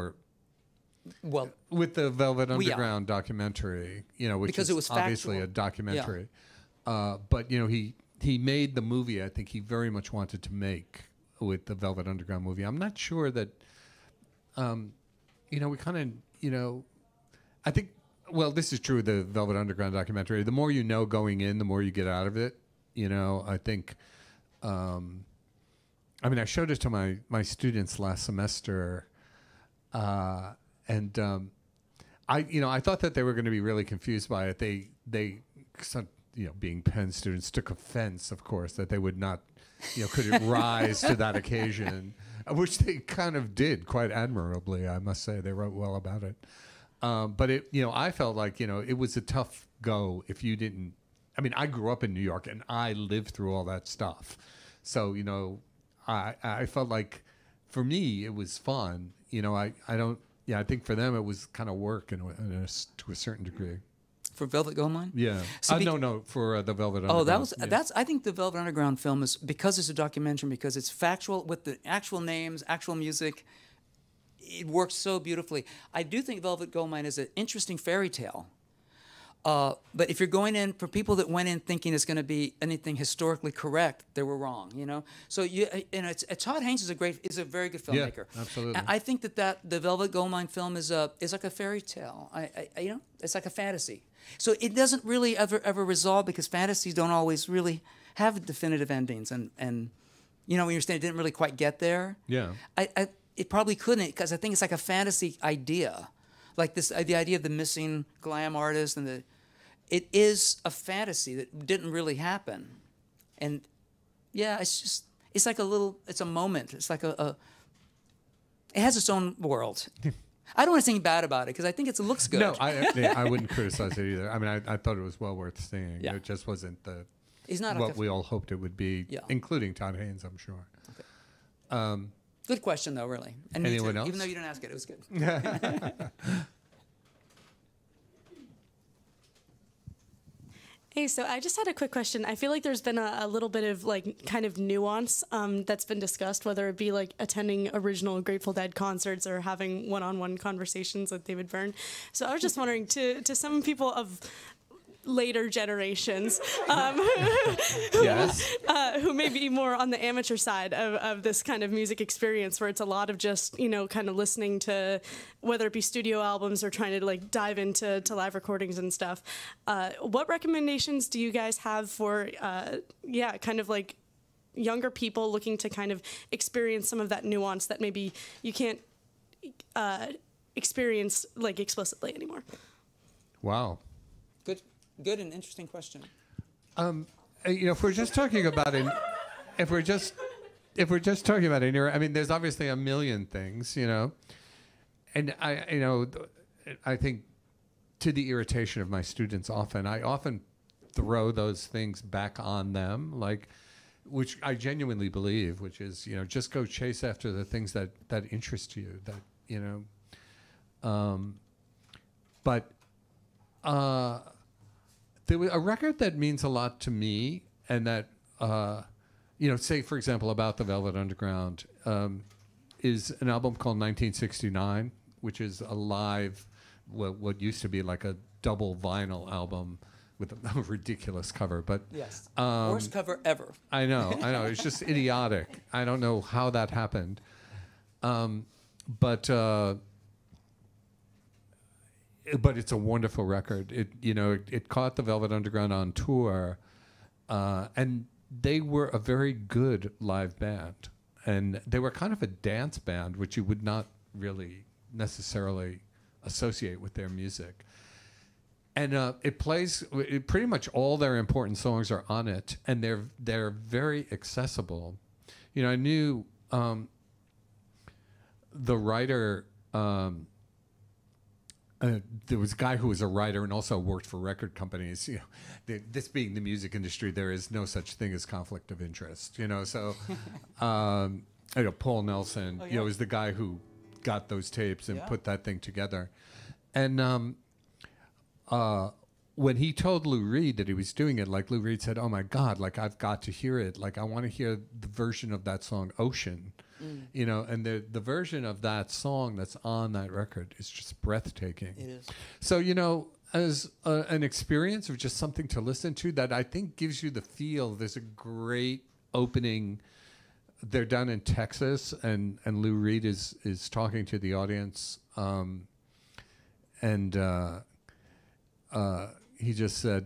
with the Velvet Underground documentary, which because is it was obviously factual. a documentary. Yeah. But he made the movie I think he very much wanted to make with the Velvet Underground movie. I'm not sure that, we kind of, I think, well, this is true of the Velvet Underground documentary. The more you know going in, the more you get out of it. I think, I showed it to my students last semester. And I thought that they were going to be really confused by it. They being Penn students, took offense, of course, that they would not, couldn't rise to that occasion. which they kind of did quite admirably, I must say. They wrote well about it. But it, I felt like, it was a tough go if you didn't. I mean, I grew up in New York and I lived through all that stuff. So, I felt like for me it was fun. I think for them it was kind of work to a certain degree. For Velvet Goldmine? Yeah. No, for the Velvet Underground. I think the Velvet Underground film is, because it's a documentary, because it's factual with the actual names, actual music, it works so beautifully. I do think Velvet Goldmine is an interesting fairy tale. But if you're going in, for people that went in thinking it's going to be anything historically correct, they were wrong, So Todd Haynes is a very good filmmaker. Yeah, absolutely. And I think that the Velvet Goldmine film is like a fairy tale. It's like a fantasy. So it doesn't really ever resolve, because fantasies don't always really have definitive endings. And when you're saying it didn't really quite get there, yeah, it probably couldn't, because I think it's like a fantasy idea. Like the idea of the missing glam artist, and it is a fantasy that didn't really happen, and it's like it's a moment. It's like it has its own world. I don't want to sing bad about it because I think it looks good. No, I wouldn't criticize it either. I mean, I thought it was well worth seeing. Yeah. It just wasn't It's not what we all hoped it would be, including Todd Haynes, I'm sure. Okay. Good question, though, really. And anyone else? Even though you didn't ask it, it was good. Hey, so I just had a quick question. I feel like there's been a little bit of kind of nuance that's been discussed, whether it be attending original Grateful Dead concerts or having one-on-one conversations with David Byrne. So I was just wondering, to some people of later generations yes. Who may be more on the amateur side of this kind of music experience, where it's a lot of just kind of listening to, whether it be studio albums or trying to dive into live recordings and stuff. What recommendations do you guys have for kind of younger people looking to kind of experience some of that nuance that maybe you can't experience explicitly anymore? Wow. Good and interesting question. If we're just talking about if we're just talking about an era, I mean, there's obviously a million things, and I think, to the irritation of my students, I often throw those things back on them, which I genuinely believe, which is, just go chase after the things that interest you, but. There was a record that means a lot to me, and that, say, for example, about the Velvet Underground, is an album called 1969, which is a live, what used to be like a double vinyl album with a ridiculous cover. But yes, worst cover ever. I know. It's just idiotic. I don't know how that happened. But it's a wonderful record. It caught the Velvet Underground on tour, and they were a very good live band, and they were kind of a dance band, which you would not really necessarily associate with their music. And it plays pretty much all their important songs are on it, and they're very accessible. I knew the writer. There was a guy who was a writer and also worked for record companies. This being the music industry, there is no such thing as conflict of interest. So, Paul Nelson, is the guy who got those tapes and put that thing together. And when he told Lou Reed that he was doing it, Lou Reed said, "Oh my God, I've got to hear it. I want to hear the version of that song, Ocean." And the version of that song that's on that record is just breathtaking. It is. So, as an experience of just something to listen to that I think gives you the feel, there's a great opening. They're down in Texas, and Lou Reed is talking to the audience, and he just said,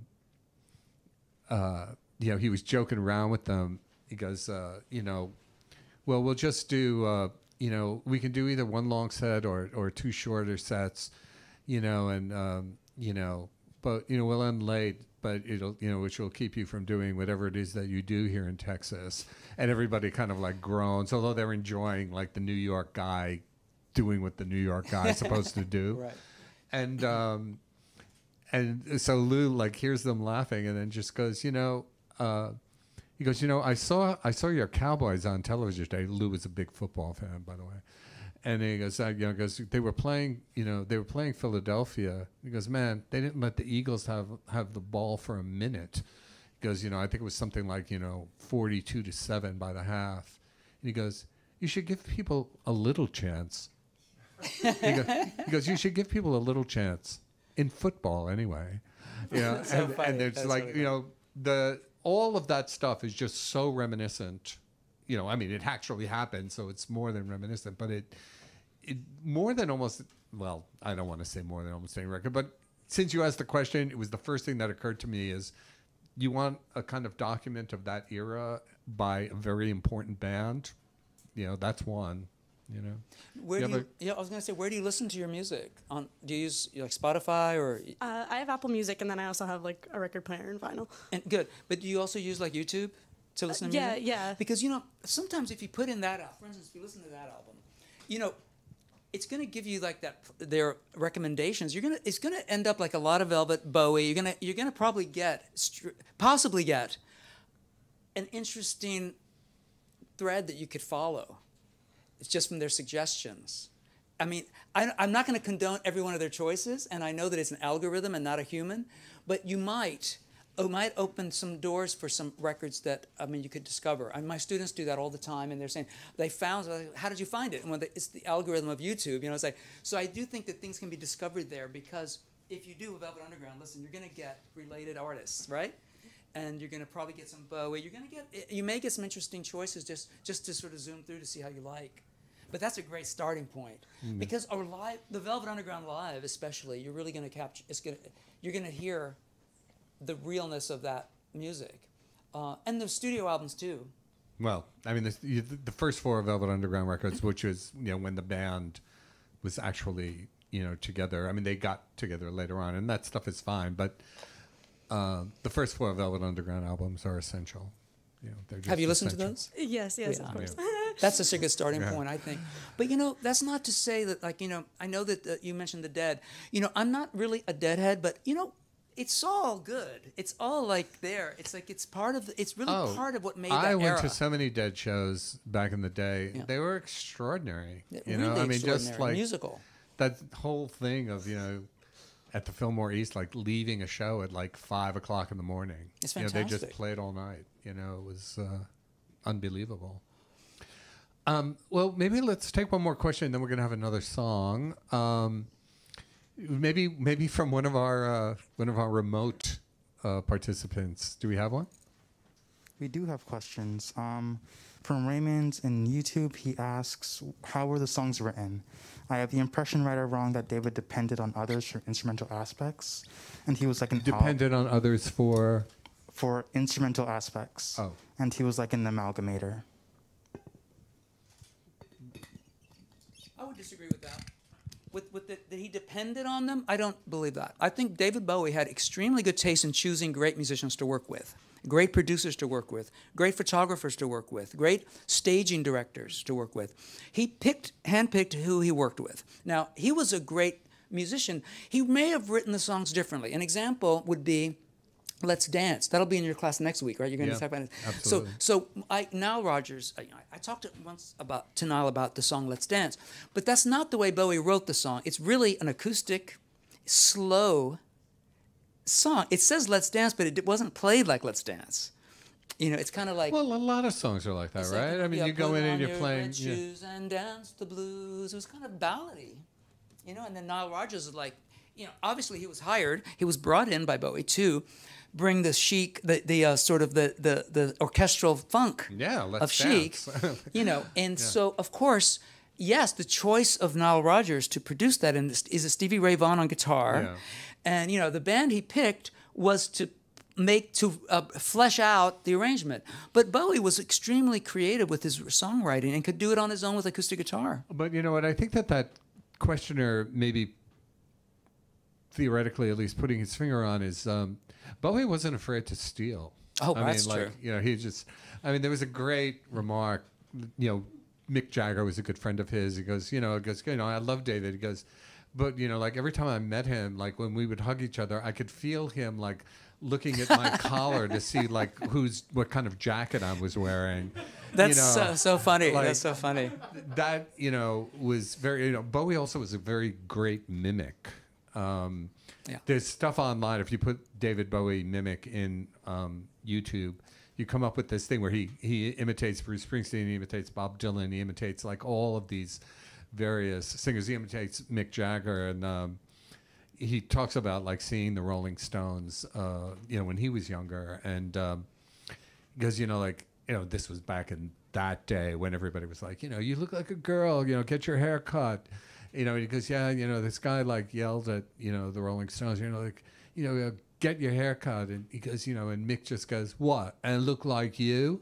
he was joking around with them. He goes, well, we'll just do, we can do either one long set or two shorter sets, and, but we'll end late, but it'll, which will keep you from doing whatever it is that you do here in Texas. And everybody kind of like groans, although they're enjoying like the New York guy doing what the New York guy is supposed to do. Right. And so Lou like hears them laughing and then just goes, he goes, I saw your Cowboys on television today. Lou was a big football fan, by the way. And he goes, they were playing Philadelphia. He goes, man, they didn't let the Eagles have the ball for a minute. He goes, I think it was something like, 42-7 by the half. And he goes, you should give people a little chance. He goes, you should give people a little chance in football anyway. And there's like, really all of that stuff is just so reminiscent. It actually happened, so it's more than reminiscent, but it more than almost, well, I don't want to say more than almost any record, but since you asked the question, it was the first thing that occurred to me is you want a kind of document of that era by a very important band. That's one, Where do you, I was going to say, where do you listen to your music? Do you use like Spotify or? I have Apple Music, and then I also have like a record player and vinyl. And good, but do you also use like YouTube to listen to music? Yeah. Because sometimes if you put in that, for instance, if you listen to that album, it's going to give you like their recommendations. It's going to end up like a lot of Velvet, Bowie. You're going to probably possibly get an interesting thread that you could follow. It's just from their suggestions. I'm not going to condone every one of their choices, and I know that it's an algorithm and not a human, but you might open some doors for some records that you could discover. My students do that all the time, and they're saying they found. How did you find it? And it's the algorithm of YouTube. It's like, so I do think that things can be discovered there, because if you do a Velvet Underground, listen, you're going to get related artists, right? And you're going to probably get some Bowie. You may get some interesting choices just to sort of zoom through to see how you like. But that's a great starting point, because the Velvet Underground live, especially, you're really going to capture. You're going to hear the realness of that music, and the studio albums too. Well, the first 4 Velvet Underground records, which was when the band was actually together. They got together later on, and that stuff is fine. But the first 4 Velvet Underground albums are essential. They're just Have you listened essential. to those? Yes, of course. Yeah. That's such a good starting point, I think. But that's not to say that I know that you mentioned the Dead. I'm not really a Deadhead, but it's all good. It's all like there. It's like it's part of. It's really part of what made that era. I went to so many Dead shows back in the day. Yeah. They were extraordinary. Really just like musical. That whole thing of at the Fillmore East, like leaving a show at like 5 o'clock in the morning. It's fantastic. They just played all night. It was unbelievable. Well, maybe let's take one more question, then we're going to have another song. Maybe from one of our remote participants. Do we have one? We do have questions. From Raymond in YouTube, he asks, how were the songs written? I have the impression, right or wrong, that David depended on others for instrumental aspects, and he was like depended on others for instrumental aspects. Oh, and he was like an amalgamator. I would disagree with that. That he depended on them, I don't believe that. I think David Bowie had extremely good taste in choosing great musicians to work with, great producers to work with, great photographers to work with, great staging directors to work with. He handpicked who he worked with. Now, he was a great musician. He may have written the songs differently. An example would be Let's Dance. That'll be in your class next week, right? You're going to talk about it. Absolutely. So Nile Rodgers, I talked once to Nile about the song Let's Dance, but that's not the way Bowie wrote the song. It's really an acoustic, slow song. It says Let's Dance, but it wasn't played like Let's Dance. It's kind of like... Well, a lot of songs are like that, right? Like, you go in and you're playing... Red shoes and dance the blues. It was kind of ballady, and then Nile Rodgers is like, obviously he was hired. He was brought in by Bowie to bring the chic, the sort of the orchestral funk of chic, and so of course, yes, the choice of Nile Rodgers to produce that is a Stevie Ray Vaughan on guitar, and the band he picked was to flesh out the arrangement. But Bowie was extremely creative with his songwriting and could do it on his own with acoustic guitar. But you know what? I think that questioner maybe theoretically at least putting his finger on is Bowie wasn't afraid to steal. Oh, I that's mean, true. like, you know, he just, I mean, there was a great remark, you know, Mick Jagger was a good friend of his. He goes, you know, I love David. He goes, but, you know, like every time I met him, like when we would hug each other, I could feel him like looking at my collar to see like what kind of jacket I was wearing. That's you know, so funny. like, That's so funny. That, you know, was very, you know, Bowie also was a very great mimic. Yeah. There's stuff online. If you put David Bowie mimic in YouTube, you come up with this thing where he imitates Bruce Springsteen, he imitates Bob Dylan, he imitates like all of these various singers. He imitates Mick Jagger, and he talks about like seeing the Rolling Stones, you know, when he was younger, and he goes, you know, like, you know, this was back in that day when everybody was like, you know, you look like a girl, you know, get your hair cut. You know, he goes, yeah, you know, this guy like yelled at, you know, the Rolling Stones, you know, like, you know, get your hair cut. And he goes, you know, and Mick just goes, what? And look like you?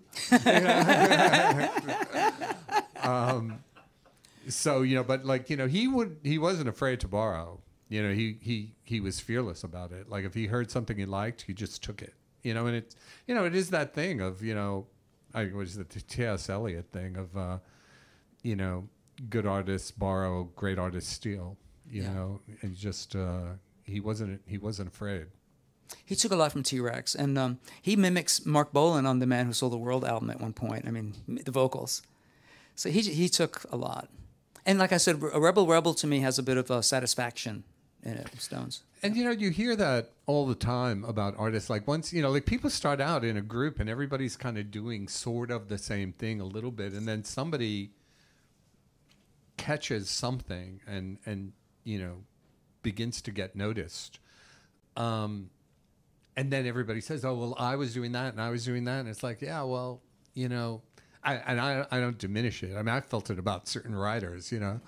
So, you know, but like, you know, he wasn't afraid to borrow. You know, he was fearless about it. Like if he heard something he liked, he just took it. You know, and it's, you know, it is that thing of, you know, I was the T.S. Eliot thing of, you know, good artists borrow, great artists steal. You know, and just he wasn't afraid. He took a lot from T-Rex, and he mimics Mark Bolan on the Man Who Sold the World album at one point. I mean, the vocals. So he took a lot. And like I said, a Rebel to me has a bit of a satisfaction in it, Stones. And, you know, you hear that all the time about artists. Like once, you know, like people start out in a group and everybody's kind of doing sort of the same thing a little bit. And then somebody catches something and you know, begins to get noticed. And then everybody says, oh, well, I was doing that and I was doing that. And it's like, yeah, well, you know, I don't diminish it. I mean, I felt it about certain writers, you know.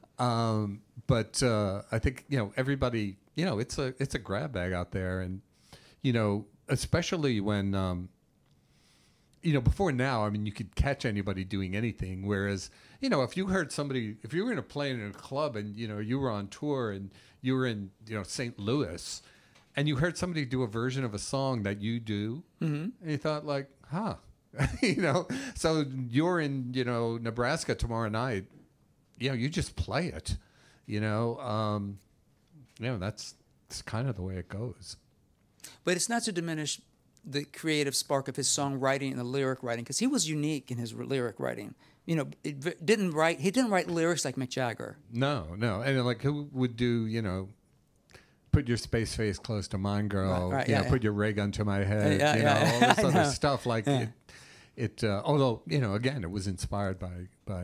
But I think, you know, everybody, you know, it's a grab bag out there. And, you know, especially when, you know, before now, I mean, you could catch anybody doing anything. Whereas, you know, if you heard somebody, if you were in a plane in a club and, you know, you were on tour and you were in, you know, St. Louis and you heard somebody do a version of a song that you do, and you thought like, huh, you know, so you're in, you know, Nebraska tomorrow night, you know, you just play it, you know, that's kind of the way it goes. But it's not to diminish the creative spark of his songwriting and the lyric writing, because he was unique in his lyric writing. You know, he didn't write lyrics like Mick Jagger. No. And like who would do, you know, put your space face close to mine, girl, right, you know, yeah. put your ray gun to my head, you know, all this other stuff. Like it although, you know, again, it was inspired by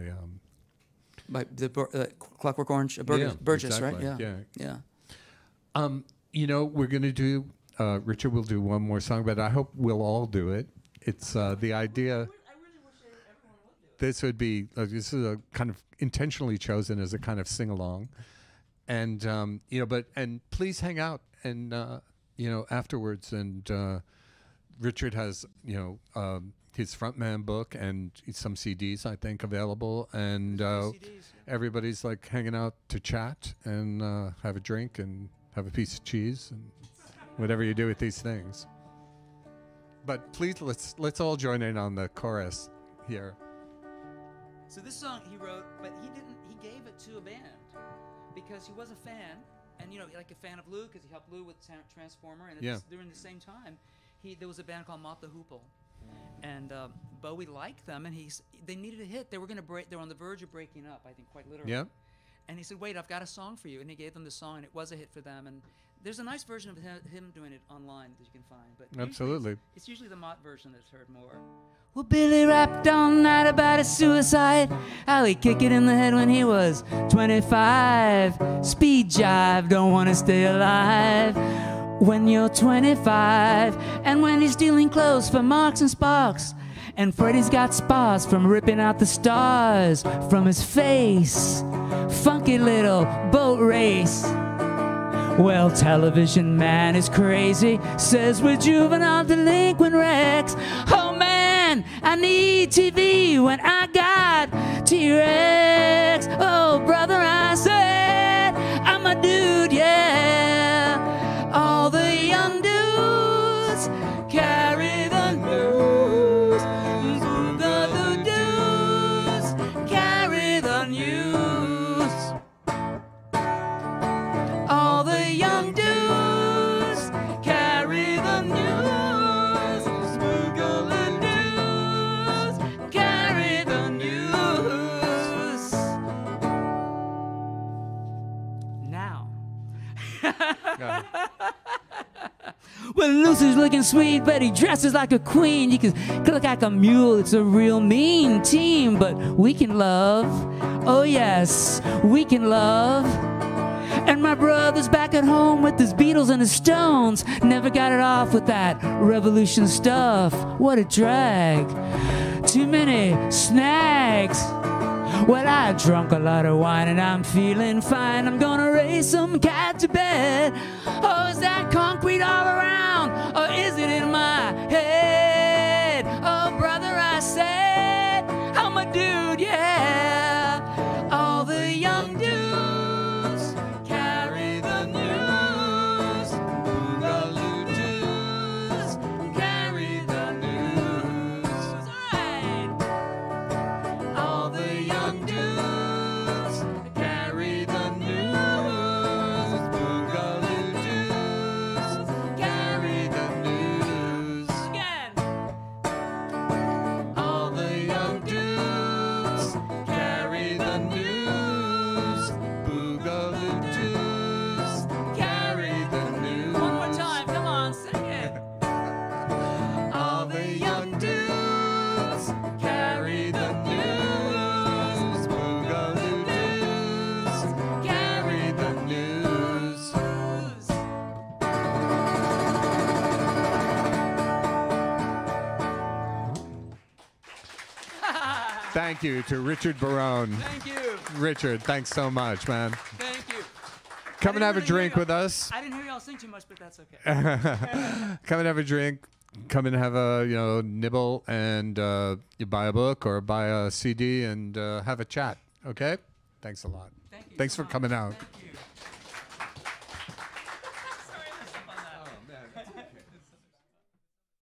the Clockwork Orange, Burgess, exactly. right? Yeah. You know, we're going to do, Richard will do one more song, but I hope we'll all do it. It's the idea. This would be, this is a kind of intentionally chosen as a kind of sing-along. And, you know, and please hang out and, you know, afterwards. And Richard has, you know, his frontman book and some CDs, I think, available. And everybody's like hanging out to chat and have a drink and have a piece of cheese and whatever you do with these things. But please, let's all join in on the chorus here. So this song he wrote, but he gave it to a band because he was a fan, and you know, like a fan of Lou, because he helped Lou with Transformer, and during the same time, there was a band called Mott the Hoople, and Bowie liked them, and they needed a hit. They were they were on the verge of breaking up, I think, quite literally. Yeah. And he said, "Wait, I've got a song for you," and he gave them the song, and it was a hit for them. And there's a nice version of him doing it online that you can find, but absolutely, it's usually the Mott version that's heard more. Well, Billy rapped all night about his suicide, how he kicked it in the head when he was 25. Speed jive, don't want to stay alive when you're 25. And when he's stealing clothes for Marks and Sparks, and Freddie's got spots from ripping out the stars from his face. Funky little boat race. Well, television man is crazy, says we're juvenile delinquent wrecks. Oh man, I need TV when I got T-Rex. Oh brother, I said I'm a dude, yeah. Well, Lucy's looking sweet, but he dresses like a queen. You can look like a mule, it's a real mean team, but we can love. Oh yes, we can love. And my brother's back at home with his Beatles and his Stones. Never got it off with that revolution stuff. What a drag. Too many snags. Well, I drunk a lot of wine and I'm feeling fine. I'm gonna raise some cat to bed. Oh, is that concrete all around? Or is it in my head? Oh, brother, I said, I'm a dude, yeah. All the young dudes carry the news. Boogaloo dudes carry the news. All right. All the young dudes carry the news. Boogaloo dudes carry the news. Again. All the young dudes carry the news. Boogaloo dudes carry the news. One more time, come on, sing it. All the young dudes carry the news. Boogaloo dudes carry the news. Thank you to Richard Barone. Thank you. Richard, thanks so much, man. Thank you. Come and have a didn't really drink hear with us. I didn't hear y'all sing too much, but that's okay. Come and have a drink. Come and have a nibble, and you buy a book or buy a CD and have a chat. Okay? Thanks a lot. Thank you Thanks so for much. coming out. Thank you.